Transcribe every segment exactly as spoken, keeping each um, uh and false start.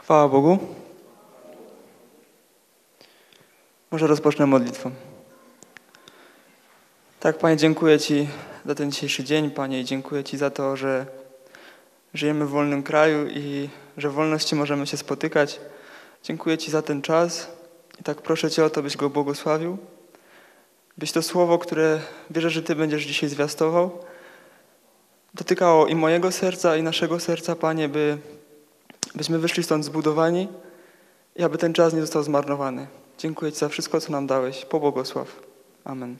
Chwała Bogu. Może rozpocznę modlitwą. Tak, Panie, dziękuję Ci za ten dzisiejszy dzień, Panie, i dziękuję Ci za to, że żyjemy w wolnym kraju i że w wolności możemy się spotykać. Dziękuję Ci za ten czas i tak proszę Cię o to, byś go błogosławił, byś to słowo, które wierzę, że Ty będziesz dzisiaj zwiastował, dotykało i mojego serca, i naszego serca, Panie, by, byśmy wyszli stąd zbudowani i aby ten czas nie został zmarnowany. Dziękuję Ci za wszystko, co nam dałeś. Pobłogosław. Amen.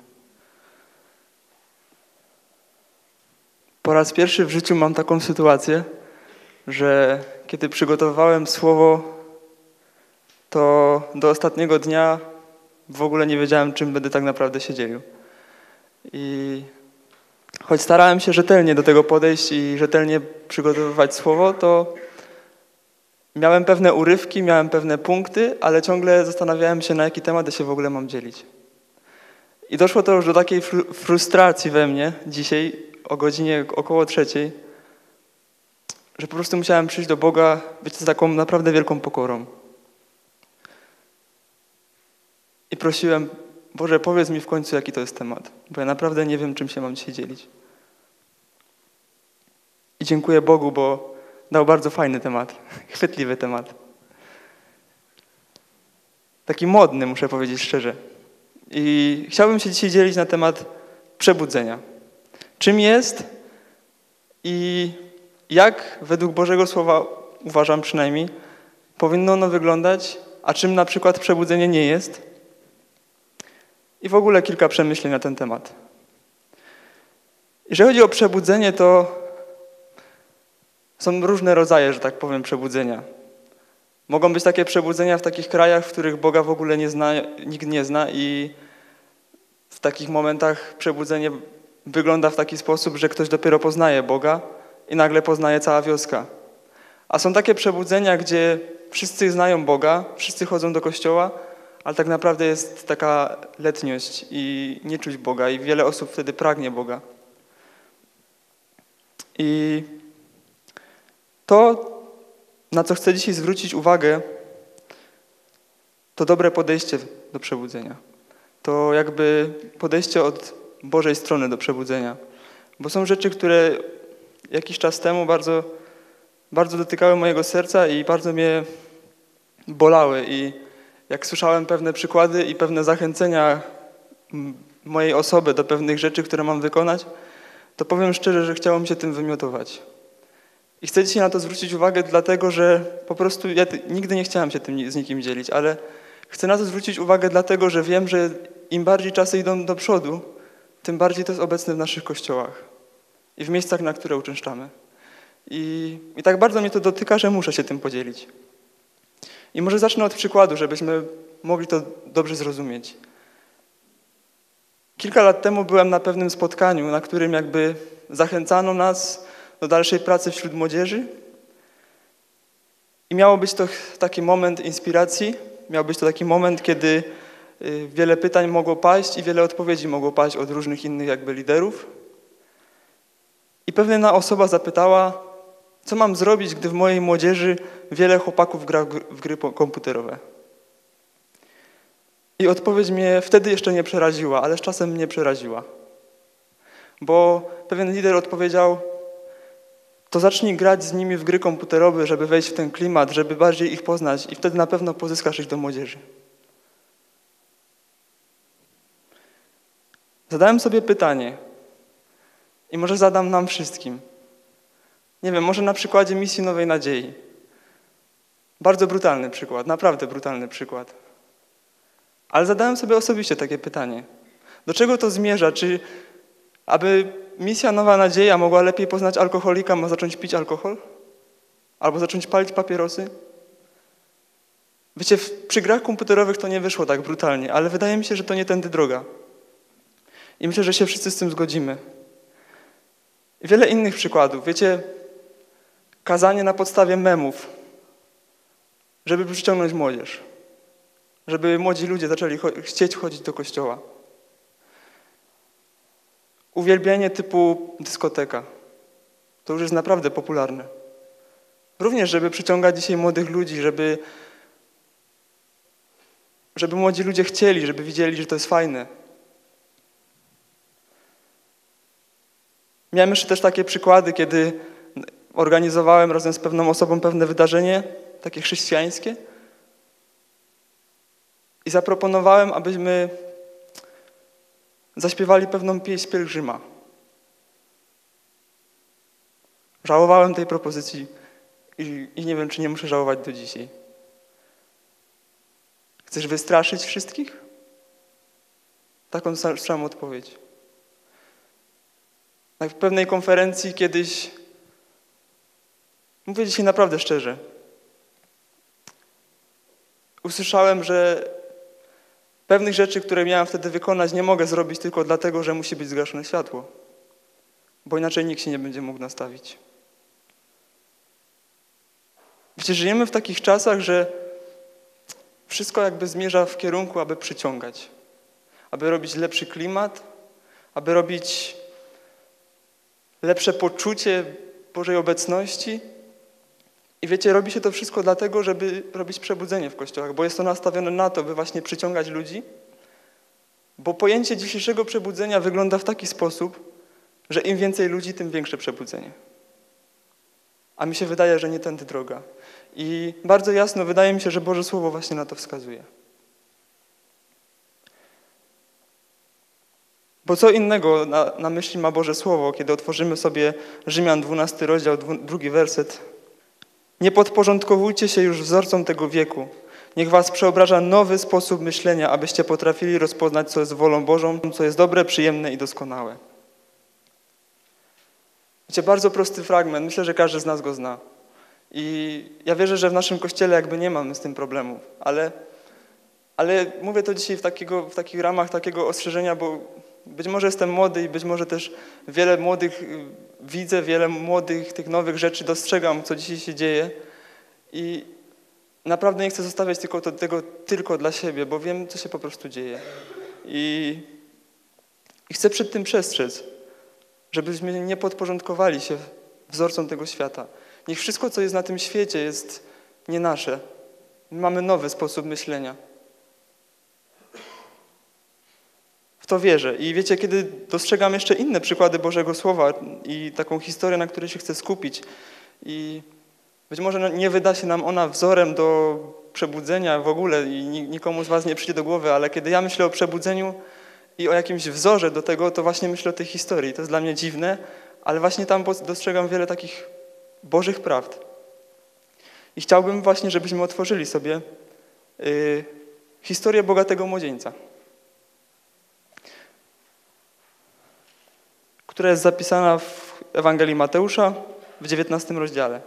Po raz pierwszy w życiu mam taką sytuację, że kiedy przygotowywałem słowo, to do ostatniego dnia w ogóle nie wiedziałem, czym będę tak naprawdę się dzielił. I choć starałem się rzetelnie do tego podejść i rzetelnie przygotowywać słowo, to miałem pewne urywki, miałem pewne punkty, ale ciągle zastanawiałem się, na jaki temat ja się w ogóle mam dzielić. I doszło to już do takiej fru- frustracji we mnie dzisiaj o godzinie około trzeciej, że po prostu musiałem przyjść do Boga, być z taką naprawdę wielką pokorą. I prosiłem, Boże, powiedz mi w końcu, jaki to jest temat, bo ja naprawdę nie wiem, czym się mam dzisiaj dzielić. I dziękuję Bogu, bo dał bardzo fajny temat, chwytliwy temat. Taki modny, muszę powiedzieć szczerze. I chciałbym się dzisiaj dzielić na temat przebudzenia. Czym jest i jak według Bożego Słowa, uważam przynajmniej, powinno ono wyglądać, a czym na przykład przebudzenie nie jest. I w ogóle kilka przemyśleń na ten temat. Jeżeli chodzi o przebudzenie, to są różne rodzaje, że tak powiem, przebudzenia. Mogą być takie przebudzenia w takich krajach, w których Boga w ogóle nie zna, nikt nie zna i w takich momentach przebudzenie wygląda w taki sposób, że ktoś dopiero poznaje Boga i nagle poznaje cała wioska. A są takie przebudzenia, gdzie wszyscy znają Boga, wszyscy chodzą do kościoła, ale tak naprawdę jest taka letniość i nie czuć Boga i wiele osób wtedy pragnie Boga. I to, na co chcę dzisiaj zwrócić uwagę, to dobre podejście do przebudzenia. To jakby podejście od Bożej strony do przebudzenia. Bo są rzeczy, które jakiś czas temu bardzo, bardzo dotykały mojego serca i bardzo mnie bolały. I jak słyszałem pewne przykłady i pewne zachęcenia mojej osoby do pewnych rzeczy, które mam wykonać, to powiem szczerze, że chciało mi się tym wymiotować. I chcę dzisiaj na to zwrócić uwagę, dlatego że po prostu ja nigdy nie chciałem się tym z nikim dzielić, ale chcę na to zwrócić uwagę dlatego, że wiem, że im bardziej czasy idą do przodu, tym bardziej to jest obecne w naszych kościołach i w miejscach, na które uczęszczamy. I, I tak bardzo mnie to dotyka, że muszę się tym podzielić. I może zacznę od przykładu, żebyśmy mogli to dobrze zrozumieć. Kilka lat temu byłem na pewnym spotkaniu, na którym jakby zachęcano nas do dalszej pracy wśród młodzieży i miało być to taki moment inspiracji, miał być to taki moment, kiedy wiele pytań mogło paść i wiele odpowiedzi mogło paść od różnych innych jakby liderów. I pewna osoba zapytała, co mam zrobić, gdy w mojej młodzieży wiele chłopaków gra w gry komputerowe. I odpowiedź mnie wtedy jeszcze nie przeraziła, ale z czasem mnie przeraziła. Bo pewien lider odpowiedział, to zacznij grać z nimi w gry komputerowe, żeby wejść w ten klimat, żeby bardziej ich poznać i wtedy na pewno pozyskasz ich do młodzieży. Zadałem sobie pytanie i może zadam nam wszystkim. Nie wiem, może na przykładzie Misji Nowej Nadziei. Bardzo brutalny przykład, naprawdę brutalny przykład. Ale zadałem sobie osobiście takie pytanie. Do czego to zmierza? Czy aby Misja Nowa Nadzieja mogła lepiej poznać alkoholika, ma zacząć pić alkohol? Albo zacząć palić papierosy? Wiecie, przy grach komputerowych to nie wyszło tak brutalnie, ale wydaje mi się, że to nie tędy droga. I myślę, że się wszyscy z tym zgodzimy. I wiele innych przykładów. Wiecie, kazanie na podstawie memów, żeby przyciągnąć młodzież. Żeby młodzi ludzie zaczęli cho- chcieć chodzić do kościoła. Uwielbienie typu dyskoteka. To już jest naprawdę popularne. Również, żeby przyciągać dzisiaj młodych ludzi, żeby, żeby młodzi ludzie chcieli, żeby widzieli, że to jest fajne. Miałem jeszcze też takie przykłady, kiedy organizowałem razem z pewną osobą pewne wydarzenie, takie chrześcijańskie i zaproponowałem, abyśmy zaśpiewali pewną pieśń pielgrzyma. Żałowałem tej propozycji i, i nie wiem, czy nie muszę żałować do dzisiaj. Chcesz wystraszyć wszystkich? Taką słyszałem odpowiedź. Na pewnej konferencji kiedyś, mówię dzisiaj naprawdę szczerze, usłyszałem, że pewnych rzeczy, które miałem wtedy wykonać, nie mogę zrobić tylko dlatego, że musi być zgaszone światło, bo inaczej nikt się nie będzie mógł nastawić. Wiecie, żyjemy w takich czasach, że wszystko jakby zmierza w kierunku, aby przyciągać, aby robić lepszy klimat, aby robić lepsze poczucie Bożej obecności. I wiecie, robi się to wszystko dlatego, żeby robić przebudzenie w kościołach, bo jest to nastawione na to, by właśnie przyciągać ludzi, bo pojęcie dzisiejszego przebudzenia wygląda w taki sposób, że im więcej ludzi, tym większe przebudzenie. A mi się wydaje, że nie tędy droga. I bardzo jasno wydaje mi się, że Boże Słowo właśnie na to wskazuje. Bo co innego na, na myśli ma Boże Słowo, kiedy otworzymy sobie Rzymian dwunasty rozdział, dwu, drugi werset. Nie podporządkowujcie się już wzorcom tego wieku. Niech was przeobraża nowy sposób myślenia, abyście potrafili rozpoznać, co jest wolą Bożą, co jest dobre, przyjemne i doskonałe. Wiecie, bardzo prosty fragment. Myślę, że każdy z nas go zna. I ja wierzę, że w naszym Kościele jakby nie mamy z tym problemów, ale, ale mówię to dzisiaj w, takiego, w takich ramach takiego ostrzeżenia, bo być może jestem młody i być może też wiele młodych widzę, wiele młodych tych nowych rzeczy dostrzegam, co dzisiaj się dzieje i naprawdę nie chcę zostawiać tylko to, tego tylko dla siebie, bo wiem, co się po prostu dzieje. I, i chcę przed tym przestrzec, żebyśmy nie podporządkowali się wzorcom tego świata. Niech wszystko, co jest na tym świecie, jest nie nasze. My mamy nowy sposób myślenia. W to wierzę. I wiecie, kiedy dostrzegam jeszcze inne przykłady Bożego Słowa i taką historię, na której się chcę skupić i być może nie wyda się nam ona wzorem do przebudzenia w ogóle i nikomu z was nie przyjdzie do głowy, ale kiedy ja myślę o przebudzeniu i o jakimś wzorze do tego, to właśnie myślę o tej historii. To jest dla mnie dziwne, ale właśnie tam dostrzegam wiele takich Bożych prawd. I chciałbym właśnie, żebyśmy otworzyli sobie yy, historię bogatego młodzieńca, która jest zapisana w Ewangelii Mateusza w dziewiętnastym rozdziale.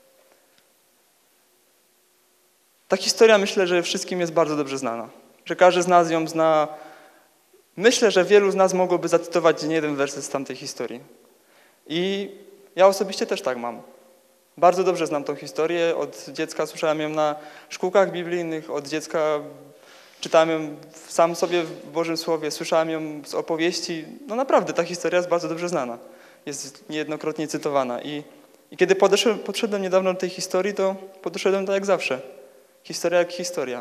Ta historia, myślę, że wszystkim jest bardzo dobrze znana. Że każdy z nas ją zna. Myślę, że wielu z nas mogłoby zacytować nie jeden werset z tamtej historii. I ja osobiście też tak mam. Bardzo dobrze znam tą historię. Od dziecka słyszałem ją na szkółkach biblijnych, od dziecka czytałem ją sam sobie w Bożym Słowie, słyszałem ją z opowieści. No naprawdę, ta historia jest bardzo dobrze znana. Jest niejednokrotnie cytowana. I, i kiedy podeszłem, podszedłem niedawno do tej historii, to podeszedłem tak jak zawsze. Historia jak historia.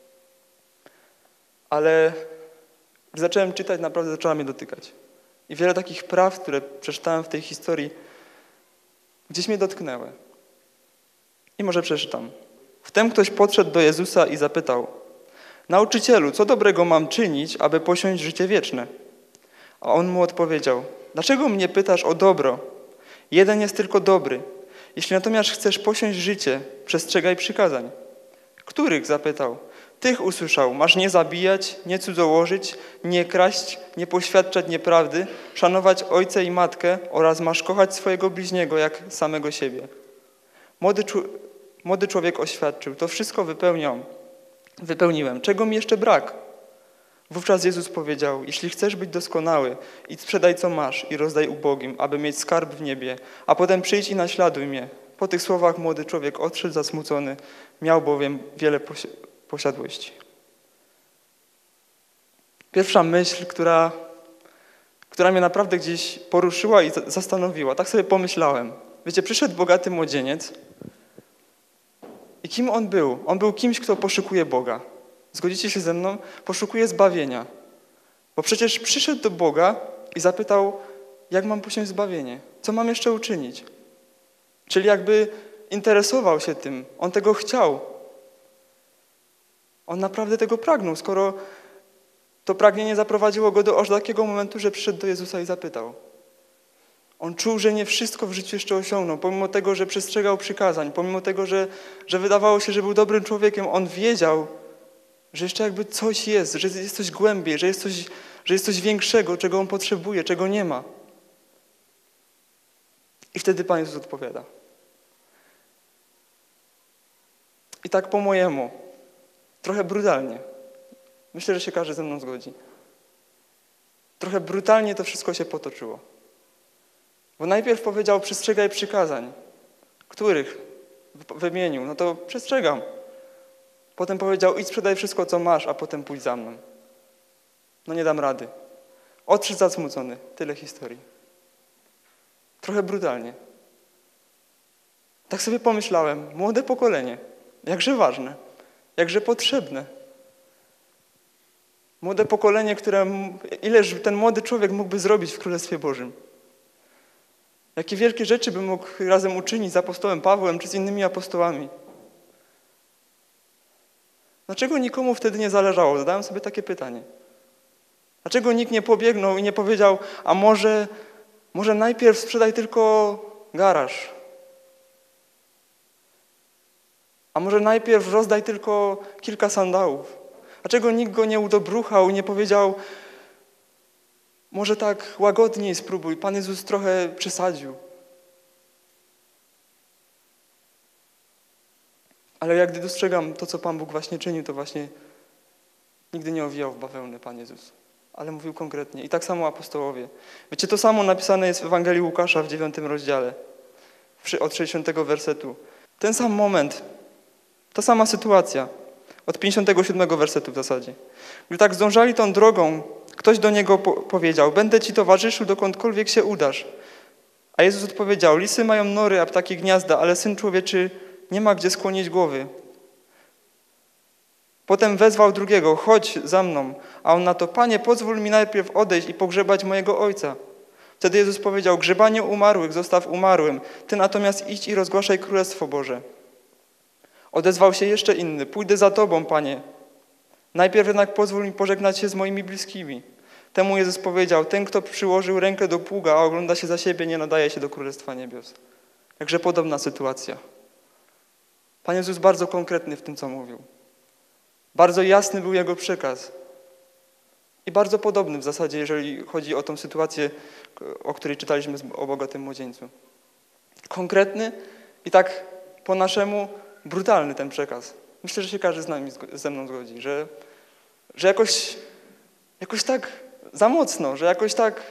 Ale gdy zacząłem czytać, naprawdę zaczęła mnie dotykać. I wiele takich praw, które przeczytałem w tej historii, gdzieś mnie dotknęły. I może przeczytam. Wtem ktoś podszedł do Jezusa i zapytał: Nauczycielu, co dobrego mam czynić, aby posiąść życie wieczne? A on mu odpowiedział: Dlaczego mnie pytasz o dobro? Jeden jest tylko dobry. Jeśli natomiast chcesz posiąść życie, przestrzegaj przykazań. Których? Zapytał. Tych usłyszał: masz nie zabijać, nie cudzołożyć, nie kraść, nie poświadczać nieprawdy, szanować ojca i matkę oraz masz kochać swojego bliźniego jak samego siebie. Młody, młody człowiek oświadczył: to wszystko wypełniam, wypełniłem. Czego mi jeszcze brak? Wówczas Jezus powiedział: jeśli chcesz być doskonały, idź sprzedaj co masz i rozdaj ubogim, aby mieć skarb w niebie, a potem przyjdź i naśladuj mnie. Po tych słowach młody człowiek odszedł zasmucony, miał bowiem wiele posi- posiadłości. Pierwsza myśl, która, która mnie naprawdę gdzieś poruszyła i zastanowiła, tak sobie pomyślałem. Wiecie, przyszedł bogaty młodzieniec kim on był? On był kimś, kto poszukuje Boga. Zgodzicie się ze mną? Poszukuje zbawienia. Bo przecież przyszedł do Boga i zapytał, jak mam posiąść zbawienie? Co mam jeszcze uczynić? Czyli jakby interesował się tym. On tego chciał. On naprawdę tego pragnął, skoro to pragnienie zaprowadziło go do aż takiego momentu, że przyszedł do Jezusa i zapytał. On czuł, że nie wszystko w życiu jeszcze osiągnął, pomimo tego, że przestrzegał przykazań, pomimo tego, że, że wydawało się, że był dobrym człowiekiem, on wiedział, że jeszcze jakby coś jest, że jest coś głębiej, że jest coś, że jest coś większego, czego on potrzebuje, czego nie ma. I wtedy Pan Jezus odpowiada. I tak po mojemu, trochę brutalnie. Myślę, że się każdy ze mną zgodzi. Trochę brutalnie to wszystko się potoczyło. Bo najpierw powiedział, przestrzegaj przykazań. Których wymienił? No to przestrzegam. Potem powiedział, idź sprzedaj wszystko, co masz, a potem pójdź za mną. No nie dam rady. Odszedł zasmucony. Tyle historii. Trochę brutalnie. Tak sobie pomyślałem, młode pokolenie, jakże ważne, jakże potrzebne. Młode pokolenie, które, ileż ten młody człowiek mógłby zrobić w Królestwie Bożym. Jakie wielkie rzeczy by mógł razem uczynić z apostołem Pawłem czy z innymi apostołami. Dlaczego nikomu wtedy nie zależało? Zadałem sobie takie pytanie. Dlaczego nikt nie pobiegnął i nie powiedział, a może, może najpierw sprzedaj tylko garaż? A może najpierw rozdaj tylko kilka sandałów? Dlaczego nikt go nie udobruchał i nie powiedział, może tak łagodniej spróbuj, Pan Jezus trochę przesadził. Ale jak gdy dostrzegam to, co Pan Bóg właśnie czynił, to właśnie nigdy nie owijał w bawełnę Pan Jezus. Ale mówił konkretnie. I tak samo apostołowie. Wiecie, to samo napisane jest w Ewangelii Łukasza w dziewiątym rozdziale, od sześćdziesiątego wersetu. Ten sam moment, ta sama sytuacja, od pięćdziesiątego siódmego wersetu w zasadzie. Gdy tak zdążali tą drogą, ktoś do niego po- powiedział, będę ci towarzyszył, dokądkolwiek się udasz. A Jezus odpowiedział, lisy mają nory, a ptaki gniazda, ale Syn Człowieczy nie ma gdzie skłonić głowy. Potem wezwał drugiego, chodź za mną. A on na to, Panie, pozwól mi najpierw odejść i pogrzebać mojego ojca. Wtedy Jezus powiedział, grzebanie umarłych zostaw umarłym, ty natomiast idź i rozgłaszaj Królestwo Boże. Odezwał się jeszcze inny, pójdę za tobą, Panie. Najpierw jednak pozwól mi pożegnać się z moimi bliskimi. Temu Jezus powiedział, ten, kto przyłożył rękę do pługa, a ogląda się za siebie, nie nadaje się do Królestwa Niebios. Także podobna sytuacja. Pan Jezus bardzo konkretny w tym, co mówił. Bardzo jasny był Jego przekaz. I bardzo podobny w zasadzie, jeżeli chodzi o tą sytuację, o której czytaliśmy o bogatym młodzieńcu. Konkretny i tak po naszemu brutalny ten przekaz. Myślę, że się każdy z nami, ze mną zgodzi, że, że jakoś, jakoś tak za mocno, że jakoś tak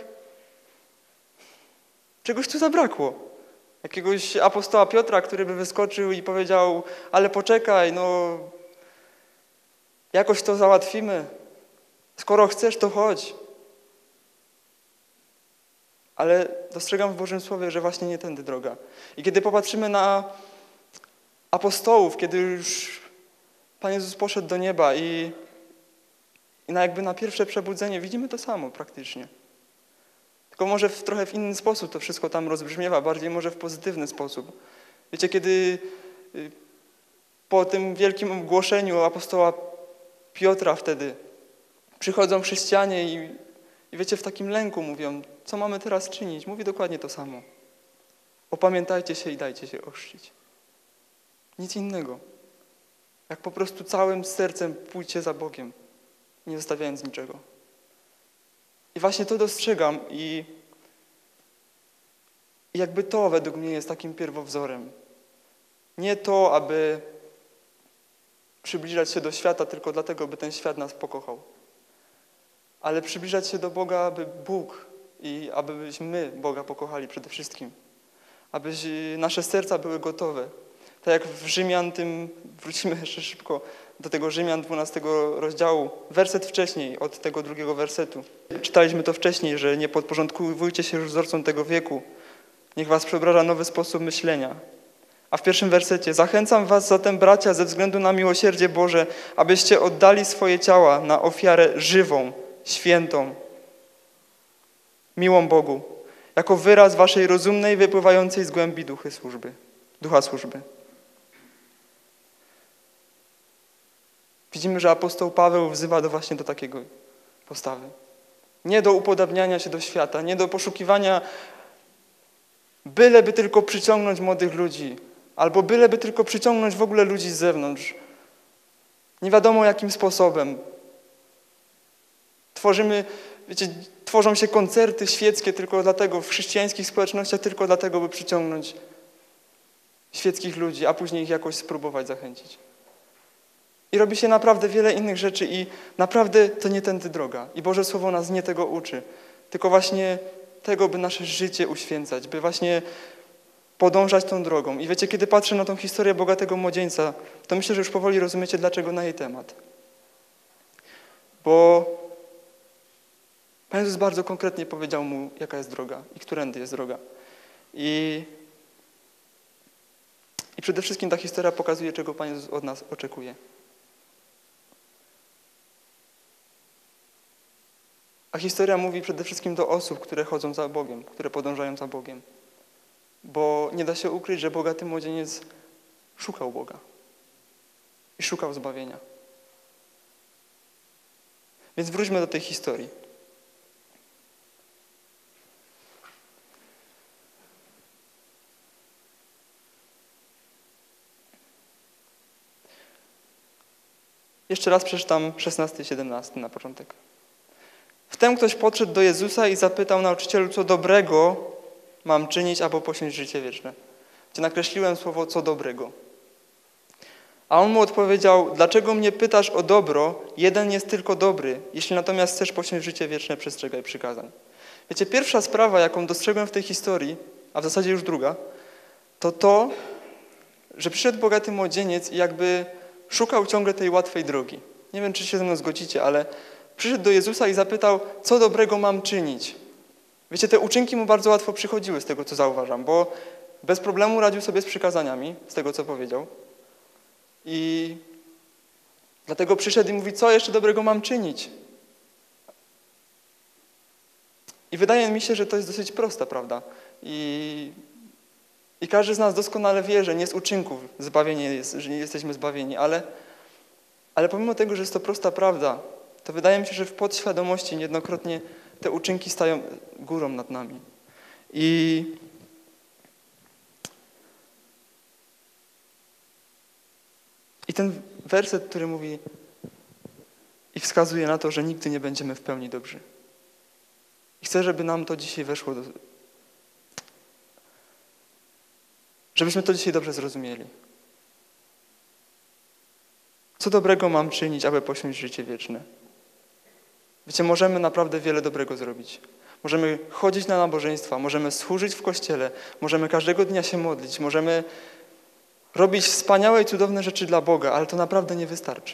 czegoś tu zabrakło. Jakiegoś apostoła Piotra, który by wyskoczył i powiedział, ale poczekaj, no jakoś to załatwimy. Skoro chcesz, to chodź. Ale dostrzegam w Bożym Słowie, że właśnie nie tędy droga. I kiedy popatrzymy na apostołów, kiedy już Pan Jezus poszedł do nieba i, i na jakby na pierwsze przebudzenie widzimy to samo praktycznie. Tylko może w, trochę w inny sposób to wszystko tam rozbrzmiewa, bardziej może w pozytywny sposób. Wiecie, kiedy y, po tym wielkim ogłoszeniu apostoła Piotra wtedy przychodzą chrześcijanie i, i wiecie, w takim lęku mówią, co mamy teraz czynić? Mówi dokładnie to samo. Opamiętajcie się i dajcie się ochrzcić. Nic innego. Jak po prostu całym sercem pójdźcie za Bogiem, nie zostawiając niczego. I właśnie to dostrzegam i, i jakby to według mnie jest takim pierwowzorem. Nie to, aby przybliżać się do świata tylko dlatego, by ten świat nas pokochał. Ale przybliżać się do Boga, aby Bóg i abyśmy my Boga pokochali przede wszystkim. Aby nasze serca były gotowe. Tak jak w Rzymian tym, wrócimy jeszcze szybko do tego Rzymian dwunastego rozdziału, werset wcześniej, od tego drugiego wersetu. Czytaliśmy to wcześniej, że nie podporządkujcie się już wzorcom tego wieku. Niech was przeobraża nowy sposób myślenia. A w pierwszym wersecie: zachęcam was zatem, bracia, ze względu na miłosierdzie Boże, abyście oddali swoje ciała na ofiarę żywą, świętą, miłą Bogu, jako wyraz waszej rozumnej, wypływającej z głębi duchy służby, ducha służby. Widzimy, że apostoł Paweł wzywa do właśnie do takiego postawy. Nie do upodabniania się do świata, nie do poszukiwania, byleby tylko przyciągnąć młodych ludzi, albo byleby tylko przyciągnąć w ogóle ludzi z zewnątrz. Nie wiadomo jakim sposobem. Tworzymy, wiecie, tworzą się koncerty świeckie tylko dlatego, w chrześcijańskich społecznościach tylko dlatego, by przyciągnąć świeckich ludzi, a później ich jakoś spróbować zachęcić. I robi się naprawdę wiele innych rzeczy i naprawdę to nie tędy droga. I Boże Słowo nas nie tego uczy, tylko właśnie tego, by nasze życie uświęcać, by właśnie podążać tą drogą. I wiecie, kiedy patrzę na tą historię bogatego młodzieńca, to myślę, że już powoli rozumiecie, dlaczego na jej temat. Bo Pan Jezus bardzo konkretnie powiedział mu, jaka jest droga i którędy jest droga. I, i przede wszystkim ta historia pokazuje, czego Pan Jezus od nas oczekuje. A historia mówi przede wszystkim do osób, które chodzą za Bogiem, które podążają za Bogiem. Bo nie da się ukryć, że bogaty młodzieniec szukał Boga i szukał zbawienia. Więc wróćmy do tej historii. Jeszcze raz przeczytam szesnasty i siedemnasty na początek. Wtem ktoś podszedł do Jezusa i zapytał: nauczycielu, co dobrego mam czynić, aby posiąść życie wieczne? Gdzie nakreśliłem słowo co dobrego. A on mu odpowiedział: dlaczego mnie pytasz o dobro? Jeden jest tylko dobry. Jeśli natomiast chcesz posiąść życie wieczne, przestrzegaj przykazań. Wiecie, pierwsza sprawa, jaką dostrzegłem w tej historii, a w zasadzie już druga, to to, że przyszedł bogaty młodzieniec i jakby szukał ciągle tej łatwej drogi. Nie wiem, czy się ze mną zgodzicie, ale przyszedł do Jezusa i zapytał, co dobrego mam czynić. Wiecie, te uczynki mu bardzo łatwo przychodziły z tego, co zauważam, bo bez problemu radził sobie z przykazaniami, z tego, co powiedział. I dlatego przyszedł i mówi, co jeszcze dobrego mam czynić. I wydaje mi się, że to jest dosyć prosta, prawda? I, i każdy z nas doskonale wie, że nie z uczynków zbawienie jest, że nie jesteśmy zbawieni, ale, ale pomimo tego, że jest to prosta prawda, to wydaje mi się, że w podświadomości niejednokrotnie te uczynki stają górą nad nami. I I ten werset, który mówi i wskazuje na to, że nigdy nie będziemy w pełni dobrzy. I chcę, żeby nam to dzisiaj weszło, do... żebyśmy to dzisiaj dobrze zrozumieli. Co dobrego mam czynić, aby posiąść życie wieczne? Wiecie, możemy naprawdę wiele dobrego zrobić. Możemy chodzić na nabożeństwa, możemy służyć w kościele, możemy każdego dnia się modlić, możemy robić wspaniałe i cudowne rzeczy dla Boga, ale to naprawdę nie wystarczy.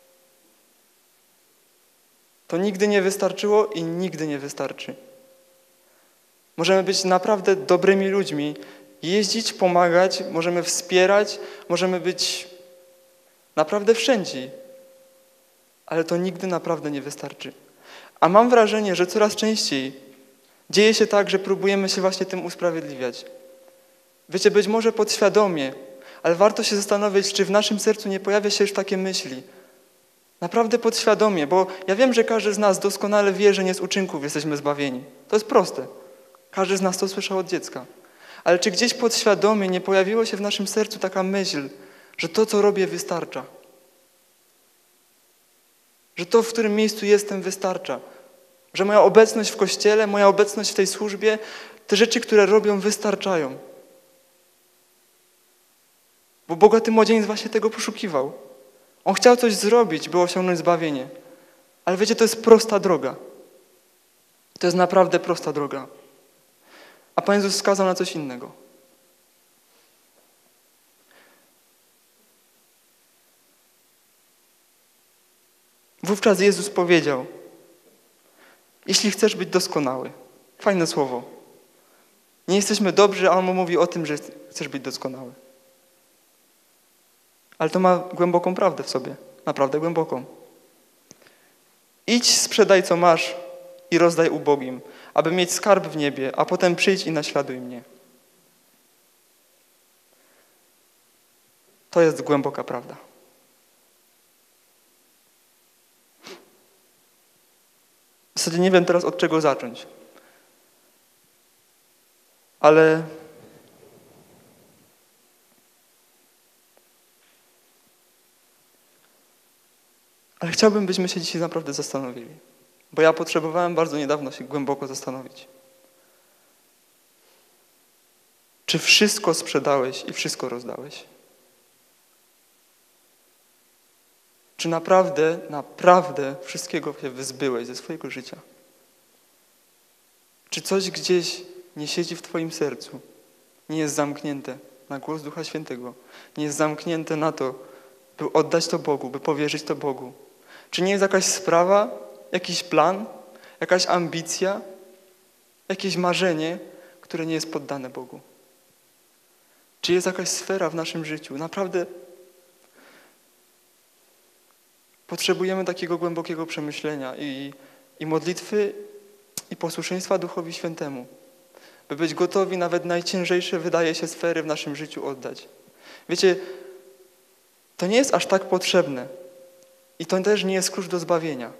To nigdy nie wystarczyło i nigdy nie wystarczy. Możemy być naprawdę dobrymi ludźmi, jeździć, pomagać, możemy wspierać, możemy być naprawdę wszędzie, ale to nigdy naprawdę nie wystarczy. A mam wrażenie, że coraz częściej dzieje się tak, że próbujemy się właśnie tym usprawiedliwiać. Wiecie, być może podświadomie, ale warto się zastanowić, czy w naszym sercu nie pojawia się już takie myśli. Naprawdę podświadomie, bo ja wiem, że każdy z nas doskonale wie, że nie z uczynków jesteśmy zbawieni. To jest proste. Każdy z nas to słyszał od dziecka. Ale czy gdzieś podświadomie nie pojawiło się w naszym sercu taka myśl, że to, co robię, wystarcza? Że to, w którym miejscu jestem, wystarcza? Że moja obecność w kościele, moja obecność w tej służbie, te rzeczy, które robią, wystarczają? Bo bogaty młodzieniec właśnie tego poszukiwał. On chciał coś zrobić, by osiągnąć zbawienie. Ale wiecie, to jest prosta droga. To jest naprawdę prosta droga. A Pan Jezus wskazał na coś innego. Wówczas Jezus powiedział, jeśli chcesz być doskonały. Fajne słowo. Nie jesteśmy dobrzy, a On mu mówi o tym, że chcesz być doskonały. Ale to ma głęboką prawdę w sobie, naprawdę głęboką. Idź, sprzedaj co masz i rozdaj ubogim, aby mieć skarb w niebie, a potem przyjdź i naśladuj mnie. To jest głęboka prawda. W zasadzie nie wiem teraz, od czego zacząć. Ale ale chciałbym, byśmy się dzisiaj naprawdę zastanowili. Bo ja potrzebowałem bardzo niedawno się głęboko zastanowić. Czy wszystko sprzedałeś i wszystko rozdałeś? Czy naprawdę, naprawdę wszystkiego się wyzbyłeś ze swojego życia? Czy coś gdzieś nie siedzi w twoim sercu? Nie jest zamknięte na głos Ducha Świętego? Nie jest zamknięte na to, by oddać to Bogu, by powierzyć to Bogu? Czy nie jest jakaś sprawa, jakiś plan, jakaś ambicja, jakieś marzenie, które nie jest poddane Bogu? Czy jest jakaś sfera w naszym życiu? Naprawdę potrzebujemy takiego głębokiego przemyślenia i, i modlitwy i posłuszeństwa Duchowi Świętemu, by być gotowi nawet najciężejsze, wydaje się, sfery w naszym życiu oddać. Wiecie, to nie jest aż tak potrzebne i to też nie jest klucz do zbawienia.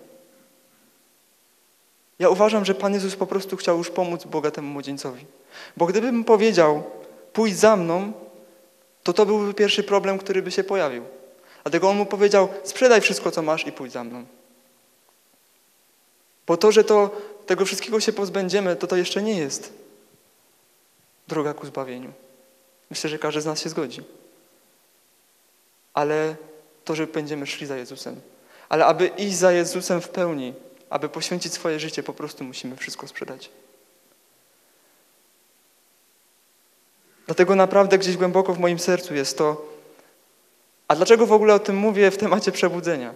Ja uważam, że Pan Jezus po prostu chciał już pomóc bogatemu młodzieńcowi. Bo gdybym powiedział, pójdź za mną, to to byłby pierwszy problem, który by się pojawił. Dlatego On mu powiedział, sprzedaj wszystko, co masz i pójdź za mną. Bo to, że to, tego wszystkiego się pozbędziemy, to to jeszcze nie jest droga ku zbawieniu. Myślę, że każdy z nas się zgodzi. Ale to, że będziemy szli za Jezusem. Ale aby iść za Jezusem w pełni, aby poświęcić swoje życie, po prostu musimy wszystko sprzedać. Dlatego naprawdę gdzieś głęboko w moim sercu jest to, a dlaczego w ogóle o tym mówię w temacie przebudzenia?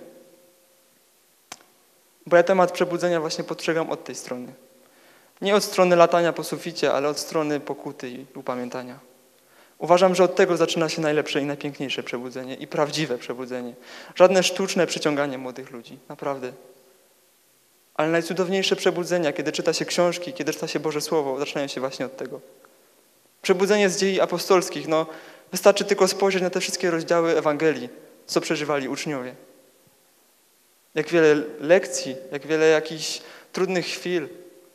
Bo ja temat przebudzenia właśnie postrzegam od tej strony. Nie od strony latania po suficie, ale od strony pokuty i upamiętania. Uważam, że od tego zaczyna się najlepsze i najpiękniejsze przebudzenie i prawdziwe przebudzenie. Żadne sztuczne przyciąganie młodych ludzi, naprawdę. Ale najcudowniejsze przebudzenia, kiedy czyta się książki, kiedy czyta się Boże Słowo, zaczynają się właśnie od tego. Przebudzenie z dziei apostolskich, no wystarczy tylko spojrzeć na te wszystkie rozdziały Ewangelii, co przeżywali uczniowie. Jak wiele lekcji, jak wiele jakichś trudnych chwil.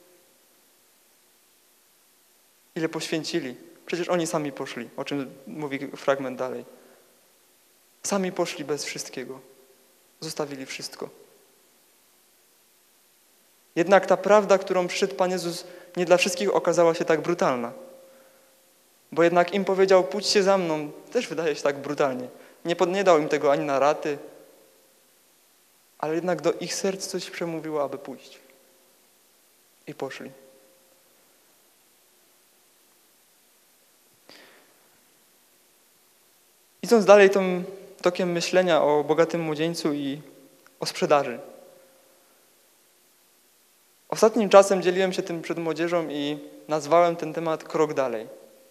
Ile poświęcili. Przecież oni sami poszli, o czym mówi fragment dalej. Sami poszli bez wszystkiego. Zostawili wszystko. Jednak ta prawda, którą przyszedł Pan Jezus, nie dla wszystkich okazała się tak brutalna. Bo jednak im powiedział, pójdźcie za mną, też wydaje się tak brutalnie. Nie, pod, nie dał im tego ani na raty, ale jednak do ich serc coś przemówiło, aby pójść. I poszli. Idąc dalej tym tokiem myślenia o bogatym młodzieńcu i o sprzedaży. Ostatnim czasem dzieliłem się tym przed młodzieżą i nazwałem ten temat krok dalej.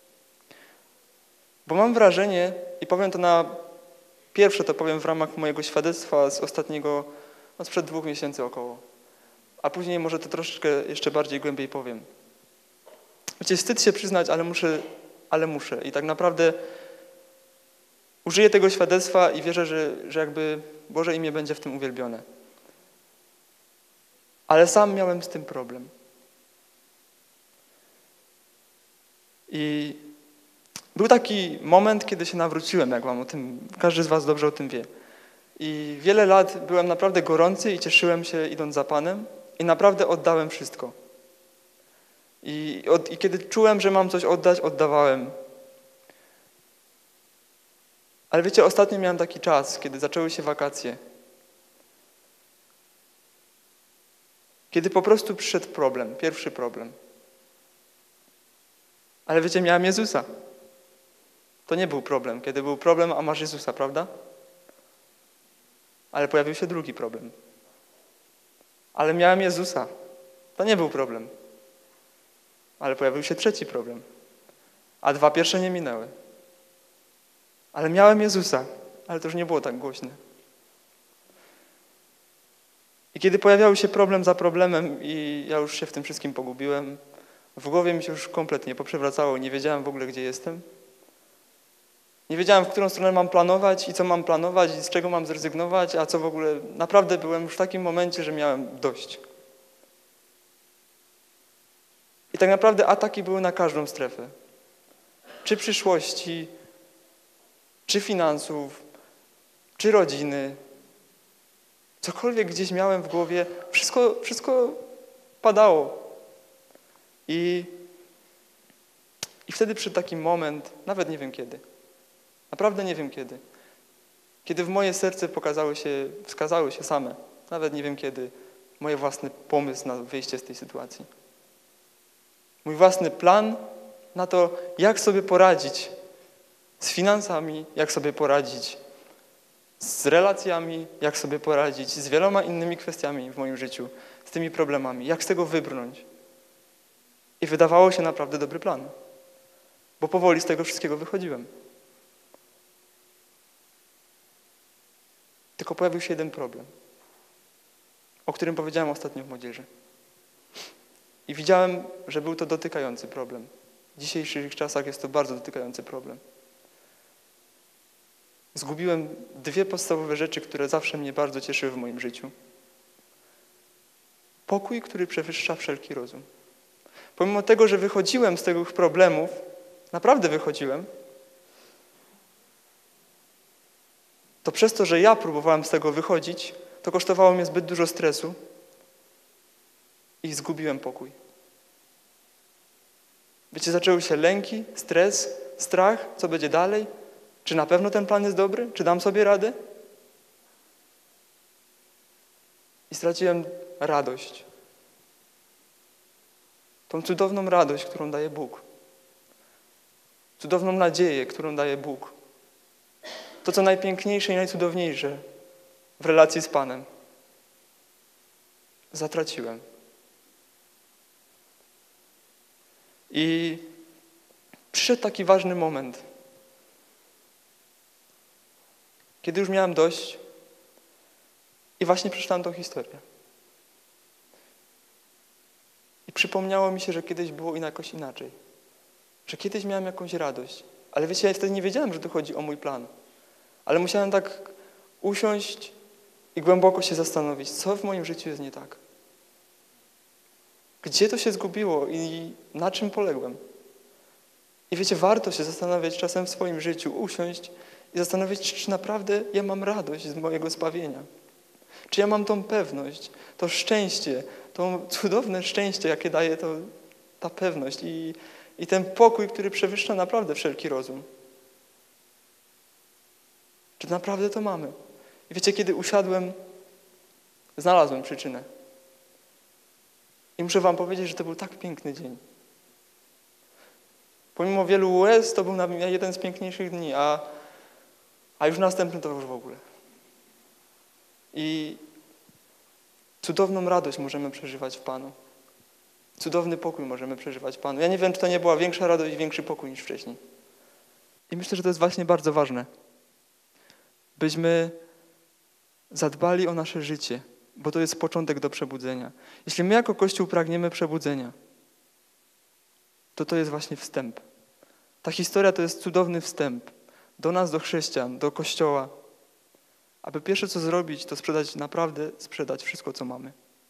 Bo mam wrażenie, i powiem to na pierwsze, to powiem w ramach mojego świadectwa z ostatniego, no sprzed dwóch miesięcy około. A później może to troszeczkę jeszcze bardziej głębiej powiem. Wiecie, wstyd się przyznać, ale muszę, ale muszę. I tak naprawdę użyję tego świadectwa i wierzę, że, że jakby Boże imię będzie w tym uwielbione. Ale sam miałem z tym problem. I był taki moment, kiedy się nawróciłem, jak wam o tym, każdy z was dobrze o tym wie. I wiele lat byłem naprawdę gorący i cieszyłem się idąc za Panem i naprawdę oddałem wszystko. I, od, i kiedy czułem, że mam coś oddać, oddawałem. Ale wiecie, ostatnio miałem taki czas, kiedy zaczęły się wakacje. Kiedy po prostu przyszedł problem, pierwszy problem. Ale wiecie, miałem Jezusa. To nie był problem. Kiedy był problem, a masz Jezusa, prawda? Ale pojawił się drugi problem. Ale miałem Jezusa. To nie był problem. Ale pojawił się trzeci problem. A dwa pierwsze nie minęły. Ale miałem Jezusa. ale to już nie było tak głośne. I kiedy pojawiał się problem za problemem i ja już się w tym wszystkim pogubiłem, w głowie mi się już kompletnie poprzewracało, nie wiedziałem w ogóle, gdzie jestem. Nie wiedziałem, w którą stronę mam planować i co mam planować i z czego mam zrezygnować, a co w ogóle... Naprawdę byłem już w takim momencie, że miałem dość. I tak naprawdę ataki były na każdą strefę. Czy przyszłości, czy finansów, czy rodziny. Cokolwiek gdzieś miałem w głowie, wszystko, wszystko padało. I, I wtedy przyszedł taki moment, nawet nie wiem kiedy, naprawdę nie wiem kiedy, kiedy w moje serce pokazały się, wskazały się same, nawet nie wiem kiedy, mój własny pomysł na wyjście z tej sytuacji. Mój własny plan na to, jak sobie poradzić z finansami, jak sobie poradzić z relacjami, jak sobie poradzić z wieloma innymi kwestiami w moim życiu, z tymi problemami, jak z tego wybrnąć. I wydawało się naprawdę dobry plan, bo powoli z tego wszystkiego wychodziłem. Tylko pojawił się jeden problem, o którym powiedziałem ostatnio w młodzieży. I widziałem, że był to dotykający problem. W dzisiejszych czasach jest to bardzo dotykający problem. Zgubiłem dwie podstawowe rzeczy, które zawsze mnie bardzo cieszyły w moim życiu. Pokój, który przewyższa wszelki rozum. Pomimo tego, że wychodziłem z tych problemów, naprawdę wychodziłem, to przez to, że ja próbowałem z tego wychodzić, to kosztowało mnie zbyt dużo stresu i zgubiłem pokój. Wiecie, zaczęły się lęki, stres, strach, co będzie dalej? Czy na pewno ten plan jest dobry? Czy dam sobie radę? I straciłem radość. Tą cudowną radość, którą daje Bóg. Cudowną nadzieję, którą daje Bóg. To, co najpiękniejsze i najcudowniejsze w relacji z Panem. Zatraciłem. I przyszedł taki ważny moment, kiedy już miałem dość i właśnie przeczytałem tą historię. I przypomniało mi się, że kiedyś było jakoś inaczej. Że kiedyś miałem jakąś radość. Ale wiecie, ja wtedy nie wiedziałem, że tu chodzi o mój plan. Ale musiałem tak usiąść i głęboko się zastanowić, co w moim życiu jest nie tak. Gdzie to się zgubiło i na czym poległem. I wiecie, warto się zastanawiać czasem w swoim życiu, usiąść i zastanowić się, czy naprawdę ja mam radość z mojego zbawienia. Czy ja mam tą pewność, to szczęście, to cudowne szczęście, jakie daje to, ta pewność i, i ten pokój, który przewyższa naprawdę wszelki rozum. Czy naprawdę to mamy? I wiecie, kiedy usiadłem, znalazłem przyczynę. I muszę wam powiedzieć, że to był tak piękny dzień. Pomimo wielu łez, to był jeden z piękniejszych dni, a, a już następny to już w ogóle. I cudowną radość możemy przeżywać w Panu. Cudowny pokój możemy przeżywać w Panu. Ja nie wiem, czy to nie była większa radość i większy pokój niż wcześniej. I myślę, że to jest właśnie bardzo ważne, byśmy zadbali o nasze życie, bo to jest początek do przebudzenia. Jeśli my jako Kościół pragniemy przebudzenia, to to jest właśnie wstęp. Ta historia to jest cudowny wstęp do nas, do chrześcijan, do Kościoła, aby pierwsze co zrobić, to sprzedać, naprawdę sprzedać wszystko, co mamy.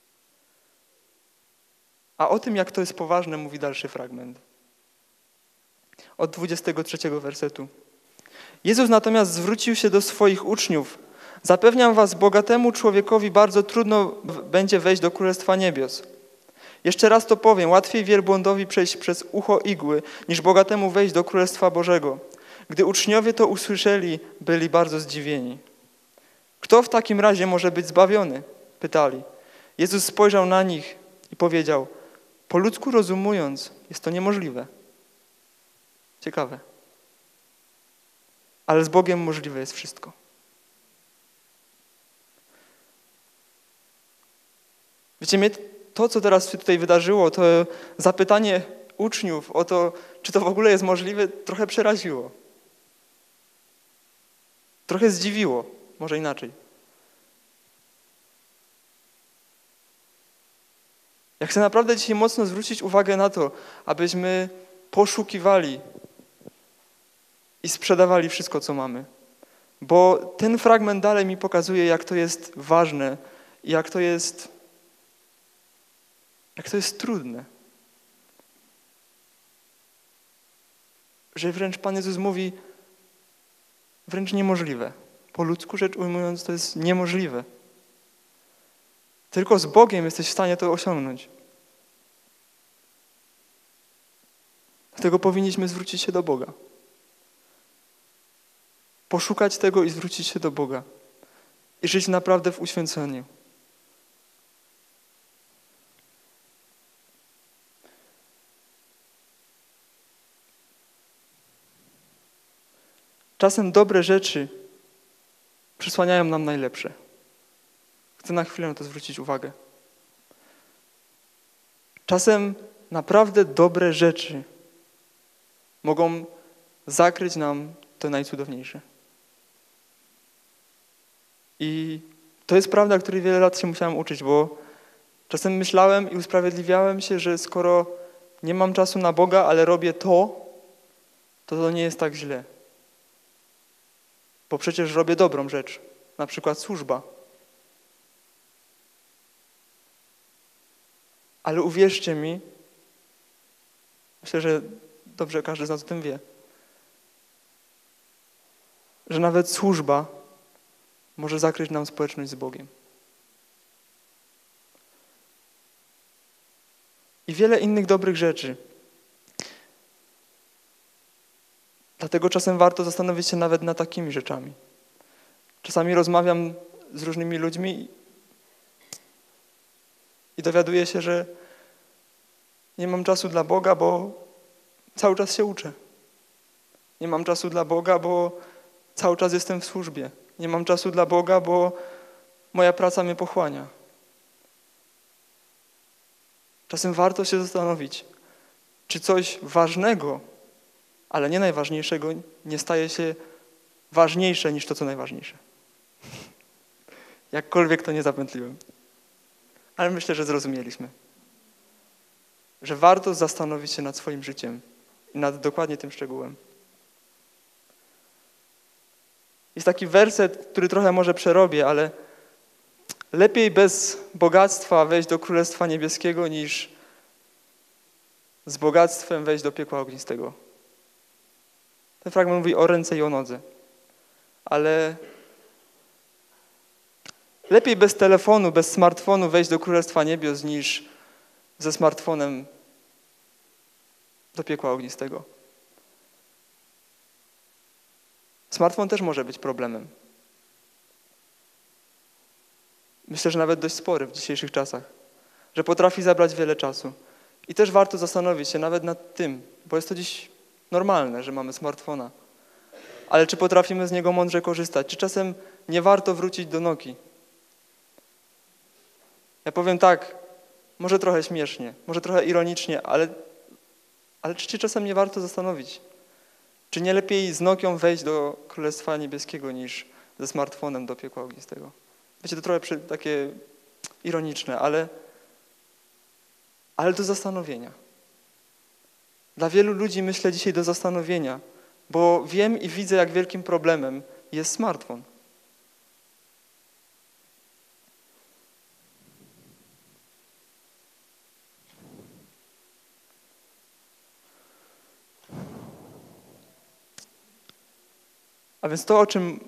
A o tym, jak to jest poważne, mówi dalszy fragment. Od dwudziestego trzeciego wersetu. Jezus natomiast zwrócił się do swoich uczniów. Zapewniam was, bogatemu człowiekowi bardzo trudno będzie wejść do Królestwa Niebios. Jeszcze raz to powiem, łatwiej wielbłądowi przejść przez ucho igły, niż bogatemu wejść do Królestwa Bożego. Gdy uczniowie to usłyszeli, byli bardzo zdziwieni. Kto w takim razie może być zbawiony? Pytali. Jezus spojrzał na nich i powiedział, po ludzku rozumując, jest to niemożliwe. Ciekawe. Ale z Bogiem możliwe jest wszystko. Wiecie, mnie to, co teraz się tutaj wydarzyło, to zapytanie uczniów o to, czy to w ogóle jest możliwe, trochę przeraziło. trochę zdziwiło, może inaczej. Ja chcę naprawdę dzisiaj mocno zwrócić uwagę na to, abyśmy poszukiwali i sprzedawali wszystko, co mamy. Bo ten fragment dalej mi pokazuje, jak to jest ważne i jak to jest, jak to jest trudne. Że wręcz Pan Jezus mówi, wręcz niemożliwe. Po ludzku rzecz ujmując, to jest niemożliwe. Tylko z Bogiem jesteś w stanie to osiągnąć. Dlatego powinniśmy zwrócić się do Boga. Poszukać tego i zwrócić się do Boga. I żyć naprawdę w uświęceniu. Czasem dobre rzeczy przysłaniają nam najlepsze. Chcę na chwilę na to zwrócić uwagę. Czasem naprawdę dobre rzeczy mogą zakryć nam to najcudowniejsze. I to jest prawda, której wiele lat się musiałem uczyć, bo czasem myślałem i usprawiedliwiałem się, że skoro nie mam czasu na Boga, ale robię to, to to nie jest tak źle. Bo przecież robię dobrą rzecz, na przykład służba. Ale uwierzcie mi, myślę, że dobrze każdy z nas o tym wie, że nawet służba może zakryć nam społeczność z Bogiem. I wiele innych dobrych rzeczy. Dlatego czasem warto zastanowić się nawet nad takimi rzeczami. Czasami rozmawiam z różnymi ludźmi i dowiaduję się, że nie mam czasu dla Boga, bo cały czas się uczę. Nie mam czasu dla Boga, bo cały czas jestem w służbie. Nie mam czasu dla Boga, bo moja praca mnie pochłania. Czasem warto się zastanowić, czy coś ważnego, ale nie najważniejszego, nie staje się ważniejsze niż to, co najważniejsze. Jakkolwiek to nie zapętliłem. Ale myślę, że zrozumieliśmy. Że warto zastanowić się nad swoim życiem i nad dokładnie tym szczegółem. Jest taki werset, który trochę może przerobię, ale lepiej bez bogactwa wejść do Królestwa Niebieskiego, niż z bogactwem wejść do piekła ognistego. Ten fragment mówi o ręce i o nodze. Ale lepiej bez telefonu, bez smartfonu wejść do Królestwa Niebios, niż ze smartfonem do piekła ognistego. Smartfon też może być problemem. Myślę, że nawet dość spory w dzisiejszych czasach. Że potrafi zabrać wiele czasu. I też warto zastanowić się nawet nad tym, bo jest to dziś normalne, że mamy smartfona. Ale czy potrafimy z niego mądrze korzystać? Czy czasem nie warto wrócić do Nokii? Ja powiem tak, może trochę śmiesznie, może trochę ironicznie, ale, ale czy ci czasem nie warto zastanowić? Czy nie lepiej z Nokią wejść do Królestwa Niebieskiego, niż ze smartfonem do piekła ognistego? Wiecie, to trochę przy, takie ironiczne, ale, ale do zastanowienia. Dla wielu ludzi myślę dzisiaj do zastanowienia, bo wiem i widzę, jak wielkim problemem jest smartfon. A więc to, o czym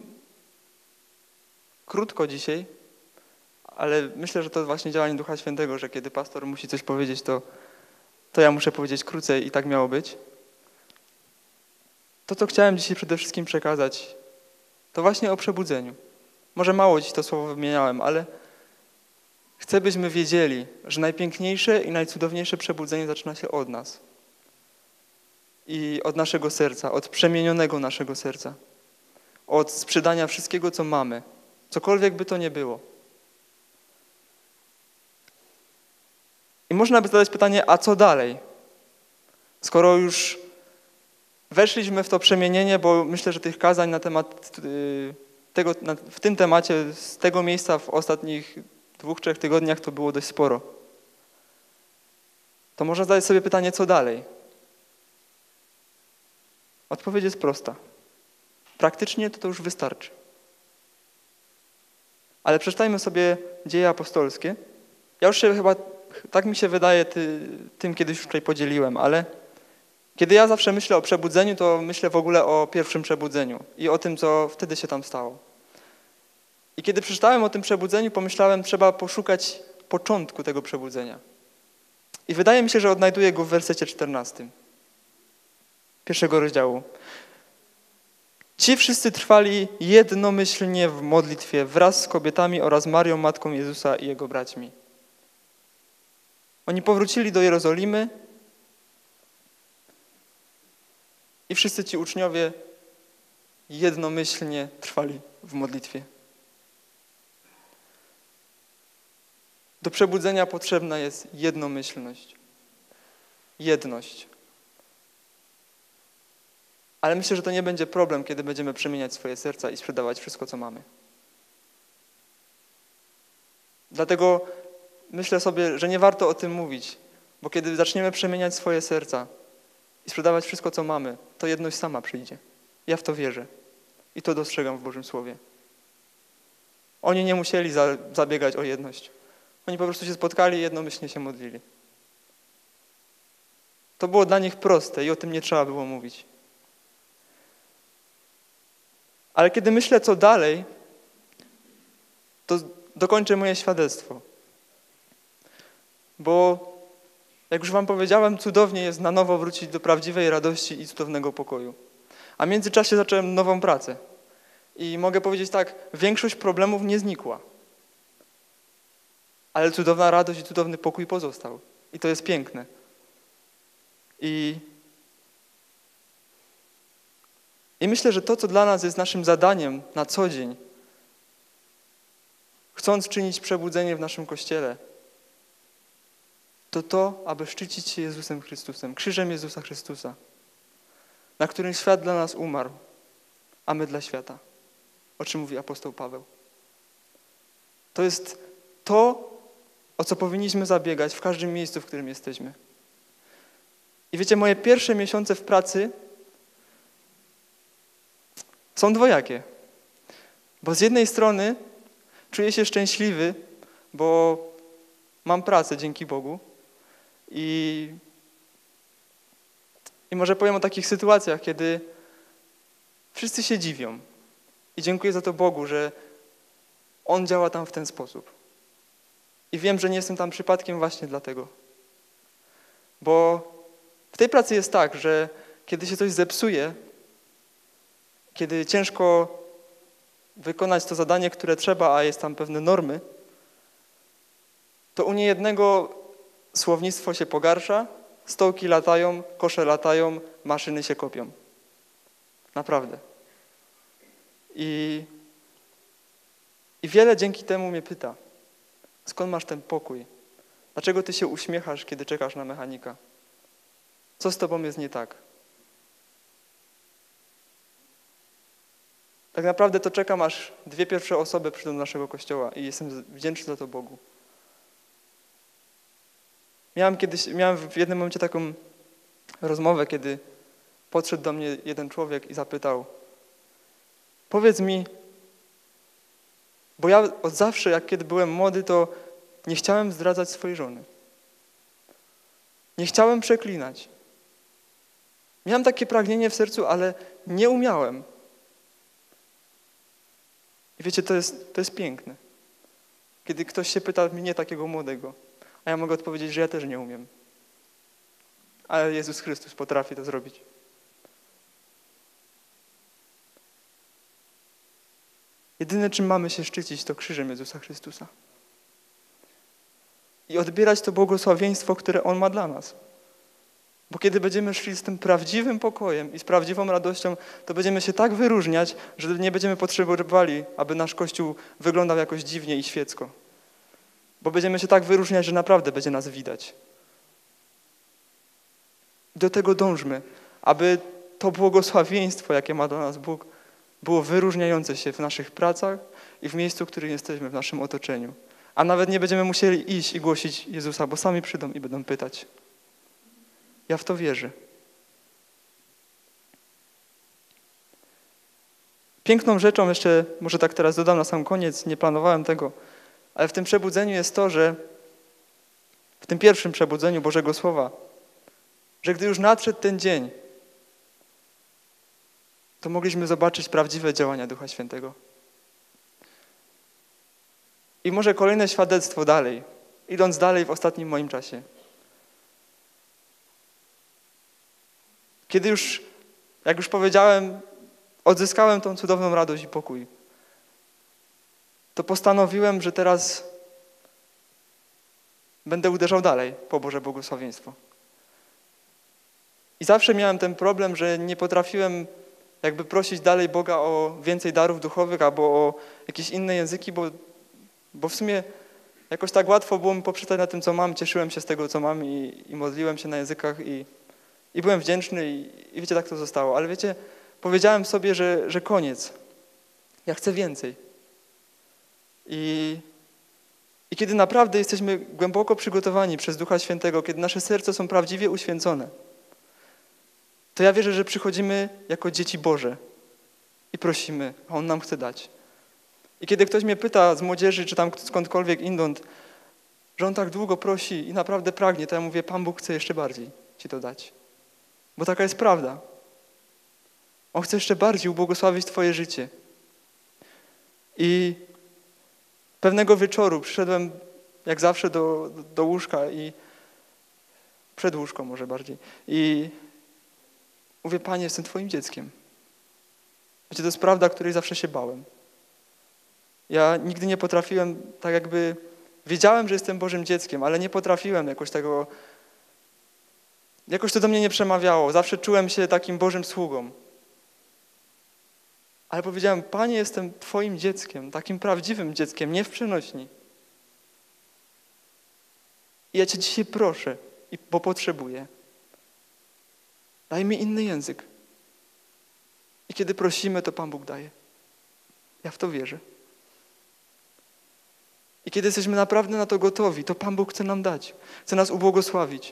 krótko dzisiaj, ale myślę, że to właśnie działanie Ducha Świętego, że kiedy pastor musi coś powiedzieć, to, to ja muszę powiedzieć krócej i tak miało być. To, co chciałem dzisiaj przede wszystkim przekazać, to właśnie o przebudzeniu. Może mało dziś to słowo wymieniałem, ale chcę, byśmy wiedzieli, że najpiękniejsze i najcudowniejsze przebudzenie zaczyna się od nas. I od naszego serca, od przemienionego naszego serca. Od sprzedania wszystkiego, co mamy. Cokolwiek by to nie było. I można by zadać pytanie, a co dalej? Skoro już weszliśmy w to przemienienie, bo myślę, że tych kazań na temat yy, tego, w tym temacie, z tego miejsca w ostatnich dwóch, trzech tygodniach to było dość sporo. To można zadać sobie pytanie, co dalej? Odpowiedź jest prosta. Praktycznie to, to już wystarczy. Ale przeczytajmy sobie Dzieje apostolskie. Ja już się chyba, tak mi się wydaje, ty, tym kiedyś już tutaj podzieliłem, ale kiedy ja zawsze myślę o przebudzeniu, to myślę w ogóle o pierwszym przebudzeniu i o tym, co wtedy się tam stało. I kiedy przeczytałem o tym przebudzeniu, pomyślałem, trzeba poszukać początku tego przebudzenia. I wydaje mi się, że odnajduję go w wersecie czternastym pierwszego rozdziału. Ci wszyscy trwali jednomyślnie w modlitwie wraz z kobietami oraz Marią, matką Jezusa i jego braćmi. Oni powrócili do Jerozolimy i wszyscy ci uczniowie jednomyślnie trwali w modlitwie. Do przebudzenia potrzebna jest jednomyślność. Jedność. Ale myślę, że to nie będzie problem, kiedy będziemy przemieniać swoje serca i sprzedawać wszystko, co mamy. Dlatego myślę sobie, że nie warto o tym mówić, bo kiedy zaczniemy przemieniać swoje serca i sprzedawać wszystko, co mamy, to jedność sama przyjdzie. Ja w to wierzę i to dostrzegam w Bożym Słowie. Oni nie musieli za, zabiegać o jedność. Oni po prostu się spotkali i jednomyślnie się modlili. To było dla nich proste i o tym nie trzeba było mówić. Ale kiedy myślę, co dalej, to dokończę moje świadectwo. Bo, jak już wam powiedziałem, cudownie jest na nowo wrócić do prawdziwej radości i cudownego pokoju. A w międzyczasie zacząłem nową pracę. I mogę powiedzieć tak, większość problemów nie znikła. Ale cudowna radość i cudowny pokój pozostał. I to jest piękne. I, I myślę, że to, co dla nas jest naszym zadaniem na co dzień, chcąc czynić przebudzenie w naszym Kościele, to to, aby szczycić się Jezusem Chrystusem, krzyżem Jezusa Chrystusa, na którym świat dla nas umarł, a my dla świata. O czym mówi apostoł Paweł. To jest to, o co powinniśmy zabiegać w każdym miejscu, w którym jesteśmy. I wiecie, moje pierwsze miesiące w pracy są dwojakie. Bo z jednej strony czuję się szczęśliwy, bo mam pracę dzięki Bogu i, i może powiem o takich sytuacjach, kiedy wszyscy się dziwią. I dziękuję za to Bogu, że On działa tam w ten sposób. I wiem, że nie jestem tam przypadkiem właśnie dlatego. Bo w tej pracy jest tak, że kiedy się coś zepsuje, kiedy ciężko wykonać to zadanie, które trzeba, a jest tam pewne normy, to u niejednego słownictwo się pogarsza, stołki latają, kosze latają, maszyny się kopią. Naprawdę. I, I wiele dzięki temu mnie pyta, skąd masz ten pokój? Dlaczego ty się uśmiechasz, kiedy czekasz na mechanika? Co z tobą jest nie tak? Tak naprawdę to czekam, aż dwie pierwsze osoby przyjdą do naszego kościoła i jestem wdzięczny za to Bogu. Miałem kiedyś, miałem w jednym momencie taką rozmowę, kiedy podszedł do mnie jeden człowiek i zapytał, powiedz mi, bo ja od zawsze, jak kiedy byłem młody, to nie chciałem zdradzać swojej żony. Nie chciałem przeklinać. Miałem takie pragnienie w sercu, ale nie umiałem. I wiecie, to jest, to jest piękne. Kiedy ktoś się pyta mnie takiego młodego, a ja mogę odpowiedzieć, że ja też nie umiem. Ale Jezus Chrystus potrafi to zrobić. Jedyne, czym mamy się szczycić, to krzyżem Jezusa Chrystusa. I odbierać to błogosławieństwo, które On ma dla nas. Bo kiedy będziemy szli z tym prawdziwym pokojem i z prawdziwą radością, to będziemy się tak wyróżniać, że nie będziemy potrzebowali, aby nasz Kościół wyglądał jakoś dziwnie i świecko. Bo będziemy się tak wyróżniać, że naprawdę będzie nas widać. Do tego dążmy, aby to błogosławieństwo, jakie ma do nas Bóg, było wyróżniające się w naszych pracach i w miejscu, w którym jesteśmy, w naszym otoczeniu. A nawet nie będziemy musieli iść i głosić Jezusa, bo sami przyjdą i będą pytać. Ja w to wierzę. Piękną rzeczą jeszcze, może tak teraz dodam na sam koniec, nie planowałem tego, ale w tym przebudzeniu jest to, że w tym pierwszym przebudzeniu Bożego Słowa, że gdy już nadszedł ten dzień, to mogliśmy zobaczyć prawdziwe działania Ducha Świętego. I może kolejne świadectwo dalej, idąc dalej w ostatnim moim czasie. Kiedy już, jak już powiedziałem, odzyskałem tą cudowną radość i pokój, to postanowiłem, że teraz będę uderzał dalej po Boże błogosławieństwo. I zawsze miałem ten problem, że nie potrafiłem jakby prosić dalej Boga o więcej darów duchowych albo o jakieś inne języki, bo, bo w sumie jakoś tak łatwo było mi poprzestać na tym, co mam. Cieszyłem się z tego, co mam i, i modliłem się na językach i, i byłem wdzięczny i, i wiecie, tak to zostało. Ale wiecie, powiedziałem sobie, że, że koniec. Ja chcę więcej. I, I kiedy naprawdę jesteśmy głęboko przygotowani przez Ducha Świętego, kiedy nasze serca są prawdziwie uświęcone, to ja wierzę, że przychodzimy jako dzieci Boże i prosimy, a On nam chce dać. I kiedy ktoś mnie pyta z młodzieży, czy tam skądkolwiek inąd, że on tak długo prosi i naprawdę pragnie, to ja mówię, Pan Bóg chce jeszcze bardziej ci to dać. Bo taka jest prawda. On chce jeszcze bardziej ubłogosławić twoje życie. I pewnego wieczoru przyszedłem, jak zawsze, do, do, do łóżka i przed łóżko może bardziej. I mówię, Panie, jestem twoim dzieckiem. Wiecie, to jest prawda, której zawsze się bałem. Ja nigdy nie potrafiłem, tak jakby, wiedziałem, że jestem Bożym dzieckiem, ale nie potrafiłem jakoś tego, jakoś to do mnie nie przemawiało. Zawsze czułem się takim Bożym sługą. Ale powiedziałem, Panie, jestem twoim dzieckiem, takim prawdziwym dzieckiem, nie w przenośni. I ja cię dzisiaj proszę, bo potrzebuję. Daj mi inny język. I kiedy prosimy, to Pan Bóg daje. Ja w to wierzę. I kiedy jesteśmy naprawdę na to gotowi, to Pan Bóg chce nam dać. Chce nas ubłogosławić.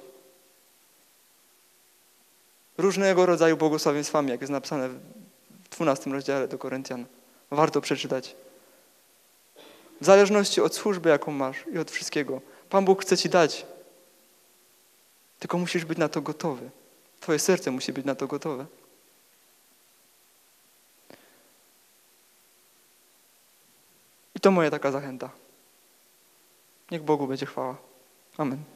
Różnego rodzaju błogosławieństwami, jak jest napisane w dwunastym rozdziale do Koryntian. Warto przeczytać. W zależności od służby, jaką masz i od wszystkiego. Pan Bóg chce ci dać. Tylko musisz być na to gotowy. Twoje serce musi być na to gotowe. I to moja taka zachęta. Niech Bogu będzie chwała. Amen.